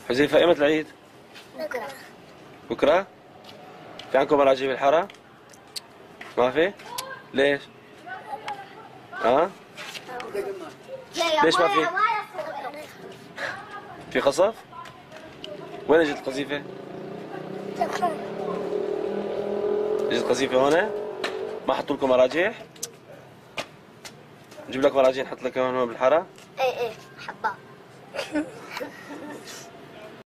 حذيفة ايمت العيد؟ بكرة. بكرة؟ في عندكم مراجيح بالحارة؟ ما في؟ ليش؟ ها؟ ليش ما في؟ في قصف؟ وين اجت القذيفة؟ اجت قذيفة هون؟ ما حطوا لكم مراجيح؟ نجيب لك مراجيح نحط لك هون بالحارة؟ ايه حبة.